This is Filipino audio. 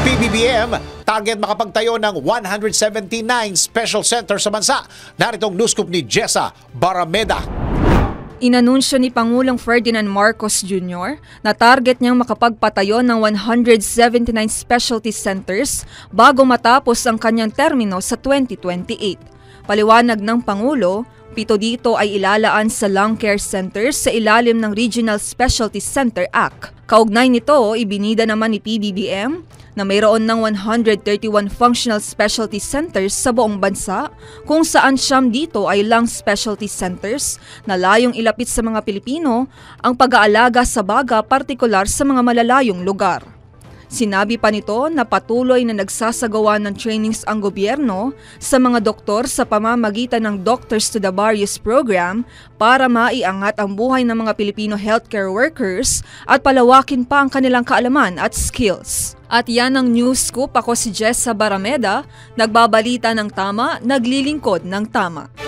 PBBM, target makapagtayo ng 179 special centers sa bansa. Naritong news scoop ni Jessa Barameda. Inanunsyo ni Pangulong Ferdinand Marcos Jr. na target niyang makapagpatayo ng 179 specialty centers bago matapos ang kanyang termino sa 2028. Paliwanag ng Pangulo, 7 dito ay ilalaan sa lung care centers sa ilalim ng Regional Specialty Center Act. Kaugnay nito, ibinida naman ni PBBM na mayroon ng 131 functional specialty centers sa buong bansa kung saan 9 dito ay lung specialty centers na layong ilapit sa mga Pilipino ang pag-aalaga sa baga partikular sa mga malalayong lugar. Sinabi pa nito na patuloy na nagsasagawa ng trainings ang gobyerno sa mga doktor sa pamamagitan ng Doctors to the Barrios program para maiangat ang buhay ng mga Pilipino healthcare workers at palawakin pa ang kanilang kaalaman at skills. At yan ang news scoop. Ako si Jessa Barameda, nagbabalita ng tama, naglilingkod ng tama.